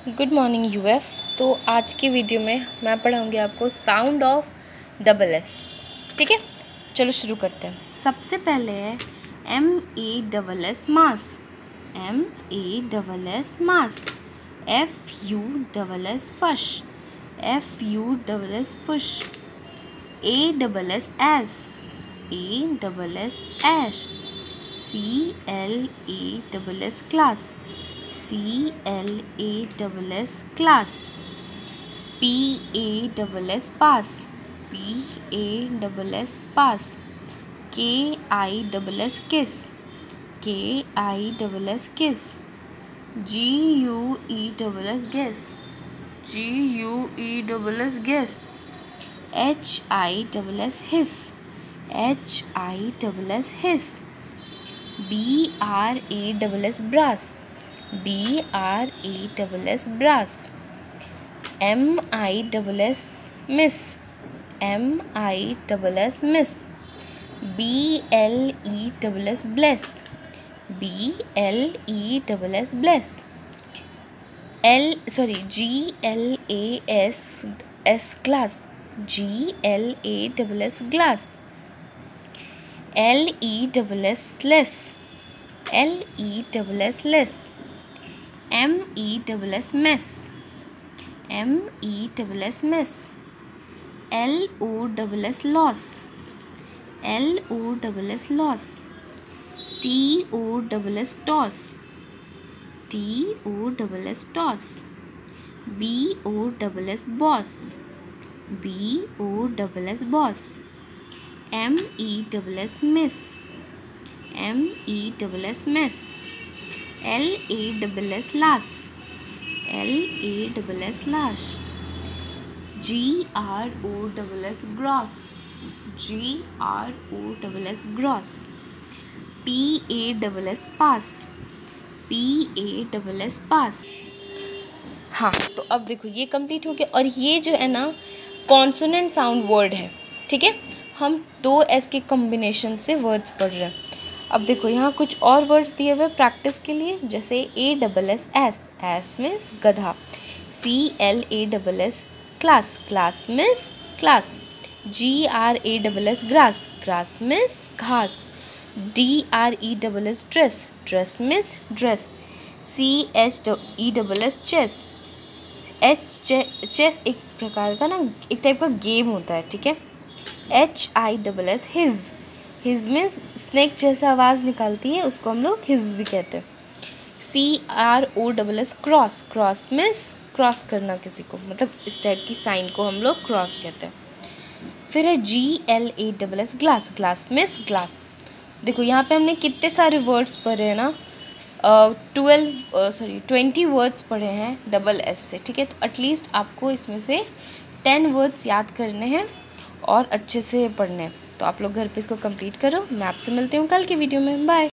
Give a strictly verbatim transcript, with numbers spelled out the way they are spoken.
Good morning UF. तो आज की वीडियो में मैं पढ़ाऊँगी आपको साउंड ऑफ डबल एस। ठीक है, चलो शुरू करते हैं। सबसे पहले है M A double S mass, M A double S mass. F U double S fuss, F U double S fuss. A double S ass, A double S ass. C L A double S class, C L A double S class. P A double S pass, P A double S pass. K I double S kiss, K I double S kiss. G U E double S guess, G U E double S guess. H I double S hiss, H I double S hiss. B R A double S brass, B R A double S brass. M I double S miss, M I double S miss. B L E double S bless, B L E double S bless. L sorry G L A S S glass, G L A double S glass. L E double S less, L E double S less. M E double S mess, M E double S mess. L O double S loss, L O double S loss. T O double S toss, T O double S toss. B O double S boss, B O double S boss. M E double S miss, M E double S mess. L A double S lash, L A double S lash. G R O double S gross, G R O double S gross. P A double S pass, P A double S pass. हाँ, तो अब देखो ये complete हो गया। और ये जो है ना कॉन्सोनेंट साउंड वर्ड है। ठीक है, हम दो एस के कॉम्बिनेशन से वर्ड्स पढ़ रहे हैं। अब देखो यहाँ कुछ और वर्ड्स दिए हुए प्रैक्टिस के लिए, जैसे A double S ass, ass means गधा। C L A double S class, class means class. G R A double S grass, grass means घास। D R E double S dress, dress means dress. C H E double S chess, H chess एक प्रकार का ना एक type का game होता है। ठीक है। H I double S hiss, hiss means snake जैसा आवाज़ निकालती है, उसको हम लोग हिज भी कहते हैं। C R O double S cross, cross means cross करना किसी को, मतलब इस टाइप की साइन को हम लोग क्रॉस कहते हैं। फिर है G L A double S glass, glass means glass. देखो यहाँ पे हमने कितने सारे वर्ड्स पढ़े हैं ना, ट्वेल्व सॉरी ट्वेंटी वर्ड्स पढ़े हैं डबल एस से। ठीक है, तो एटलीस्ट आपको इसमें से टेन वर्ड्स याद करने हैं और अच्छे से पढ़ने हैं। तो आप लोग घर पे इसको कंप्लीट करो। मैं आपसे मिलती हूँ कल की वीडियो में। बाय।